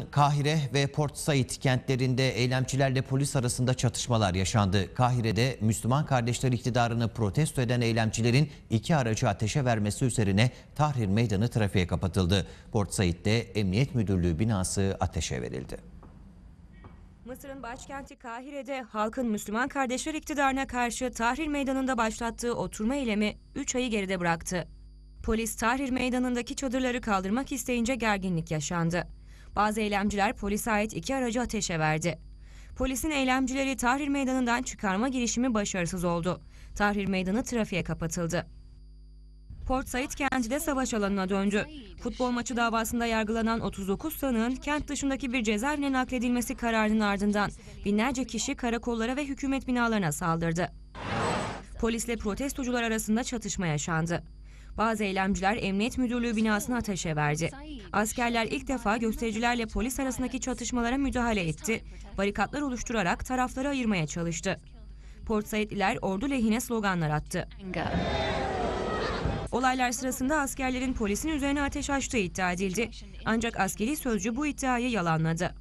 Kahire ve Port Said kentlerinde eylemcilerle polis arasında çatışmalar yaşandı. Kahire'de Müslüman Kardeşler iktidarını protesto eden eylemcilerin iki aracı ateşe vermesi üzerine Tahrir Meydanı trafiğe kapatıldı. Port Said'de Emniyet Müdürlüğü binası ateşe verildi. Mısır'ın başkenti Kahire'de halkın Müslüman Kardeşler iktidarına karşı Tahrir Meydanı'nda başlattığı oturma eylemi 3 ayı geride bıraktı. Polis Tahrir Meydanı'ndaki çadırları kaldırmak isteyince gerginlik yaşandı. Bazı eylemciler polise ait iki aracı ateşe verdi. Polisin eylemcileri Tahrir Meydanı'ndan çıkarma girişimi başarısız oldu. Tahrir Meydanı trafiğe kapatıldı. Port Said kenti de savaş alanına döndü. Futbol maçı davasında yargılanan 39 sanığın kent dışındaki bir cezaevine nakledilmesi kararının ardından binlerce kişi karakollara ve hükümet binalarına saldırdı. Polisle protestocular arasında çatışma yaşandı. Bazı eylemciler Emniyet Müdürlüğü binasını ateşe verdi. Askerler ilk defa göstericilerle polis arasındaki çatışmalara müdahale etti. Barikatlar oluşturarak tarafları ayırmaya çalıştı. Port Saidliler ordu lehine sloganlar attı. Olaylar sırasında askerlerin polisin üzerine ateş açtığı iddia edildi. Ancak askeri sözcü bu iddiayı yalanladı.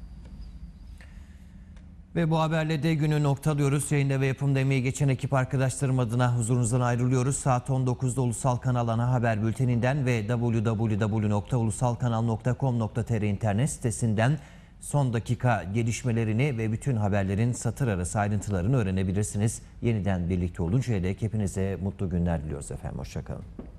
Ve bu haberle de günü noktalıyoruz. Yayında ve yapımda emeği geçen ekip arkadaşlarım adına huzurunuzdan ayrılıyoruz. Saat 19'da Ulusal Kanal Ana Haber Bülteninden ve www.ulusalkanal.com.tr internet sitesinden son dakika gelişmelerini ve bütün haberlerin satır arası ayrıntılarını öğrenebilirsiniz. Yeniden birlikte oluncaya dek hepinize mutlu günler diliyoruz efendim. Hoşça kalın.